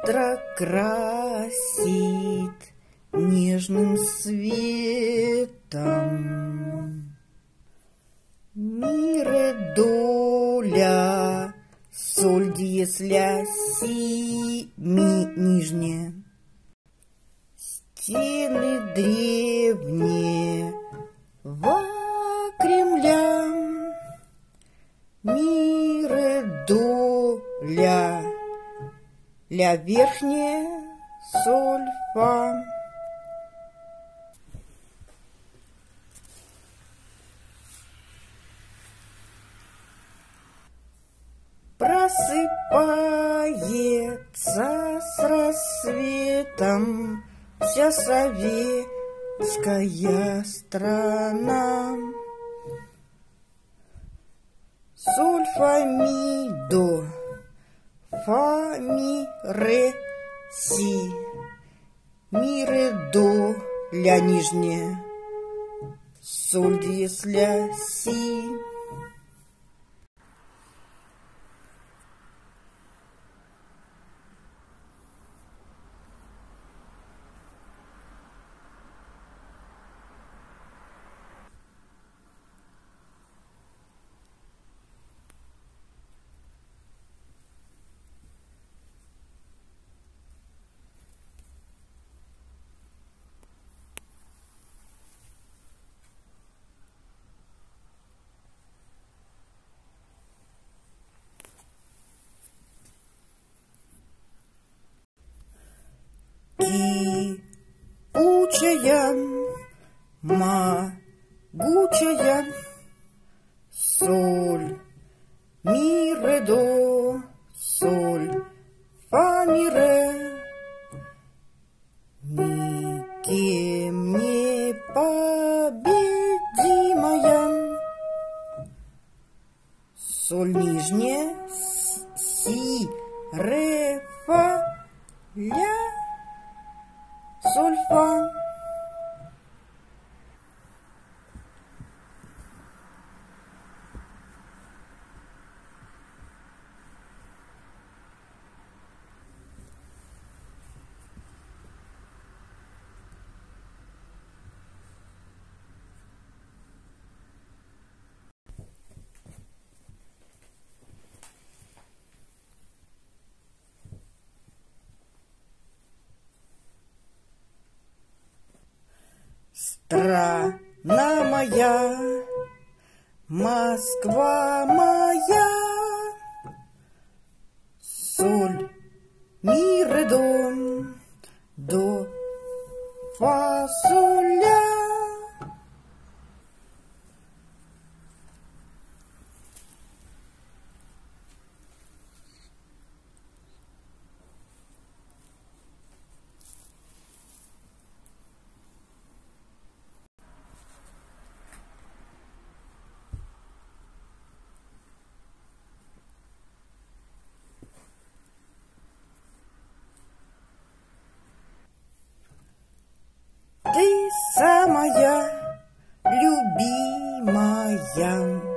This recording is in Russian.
утро красит нежным светом. Ми, ре, доля, соль, диез, ля, си, ми нижняя. Стены древние во Кремля. Ми, ре, до, ля, ля верхняя, соль, фа. Просыпается с рассветом вся советская страна. Соль, фа, ми, до, фа, ми, ре, си, ми, ре, до, ля нижняя, соль, диез, ля, си. Кипучая, могучая, соль, ми, ре, до, соль, фа, ми, ре, никем не победимая, соль нижняя, си, ре, фа, ля, соль, фа. Страна моя, Москва моя, соль, ми, ре, до, фа, соль, ля. Ты самая любимая.